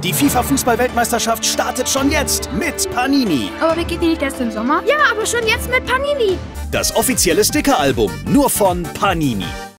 Die FIFA-Fußball-Weltmeisterschaft startet schon jetzt mit Panini. Aber beginnt die nicht erst im Sommer? Ja, aber schon jetzt mit Panini. Das offizielle Sticker-Album nur von Panini.